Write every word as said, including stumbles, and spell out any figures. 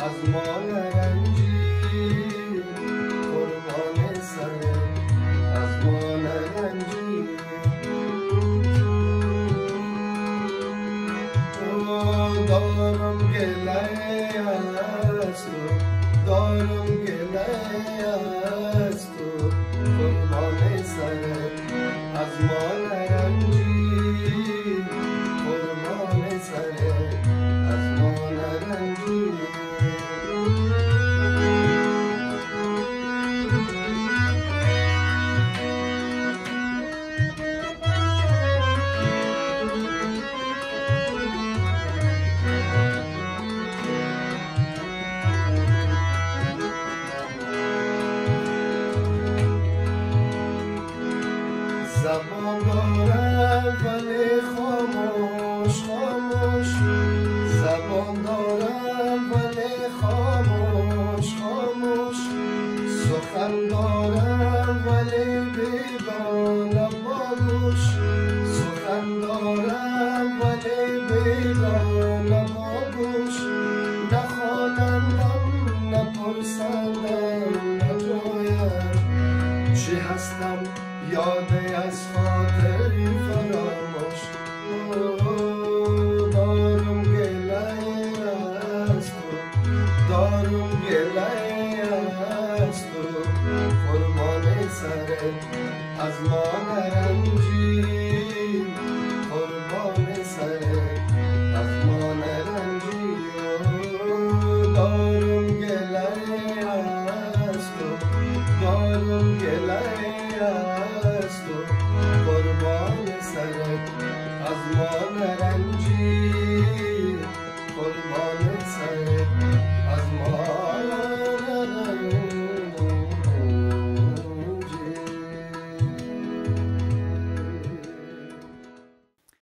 از ما نرنجی قربان سرت از ما نرنجی دارم گله از تو دارم گله از تو قربان سرت از ما نرنجی قربان سرت از ما نرنجی زبان دارم ولی خاموش خاموش زبان دارم ولی خاموش خاموش سخن دارم ولی بیگانه باگوش سخن دارم ولی بیگانه باگوش نخوانندم نپرسندم نجویم چی هستم یادی از خاطری فراموش دارم گله از تو دارم گله از تو قربان سرت از ما نرنجی قربان سرت از ما نرنجی دارم گله از تو دارم گله